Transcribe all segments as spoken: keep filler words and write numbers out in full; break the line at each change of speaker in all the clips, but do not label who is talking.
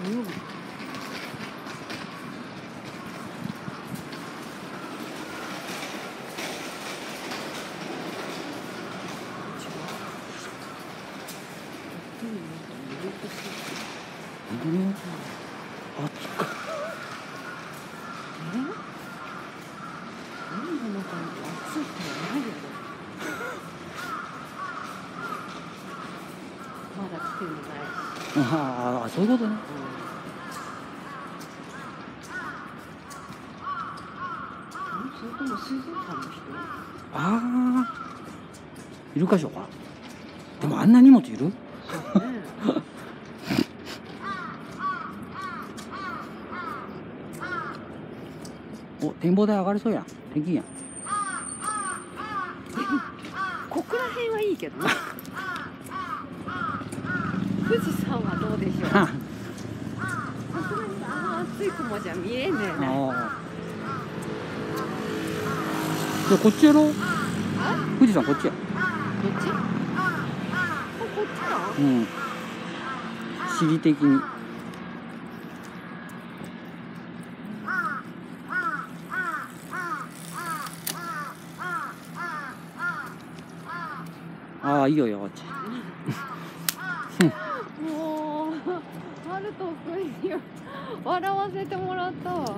うん
うん、あっちか。
え？海の中に暑いってないよね。まだ来てもないし。
ああ、そういうことね。
うん、それとも水族館の人？
ああ、いるかしょうか。でもあんな荷物いる？
そうね。
お、展望台上がれそうやん。できんやん。
ここら辺はいいけどね。富士山はどうでしょう。さすがにあの暑い雲じゃ見えねえね。
ああ。じゃこっちやろ。富士山こっちや。
どっち？ここっちなの？
うん。地理的に。ああ、いいよよこっち。
もうハルト君に笑わせてもらったわ。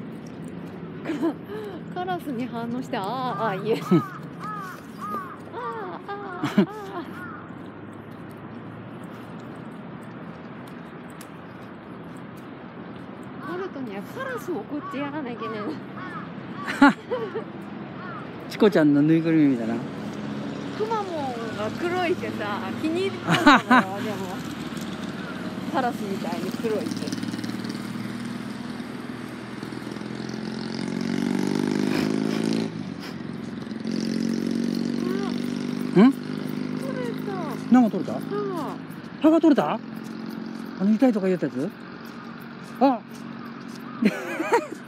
カラスに反応してああああ言え。ああああああ。ハルトにはカラスを送ってやらなきゃいけない。
チコちゃんのぬいぐるみみたいな。
くまモンが黒いってさ、気に入ってたんだよ。でもカラスみたいに黒いって。
ん？
取れた。
何が取れた？
あ
歯が取れた？あの痛いとか言ったやつ？あ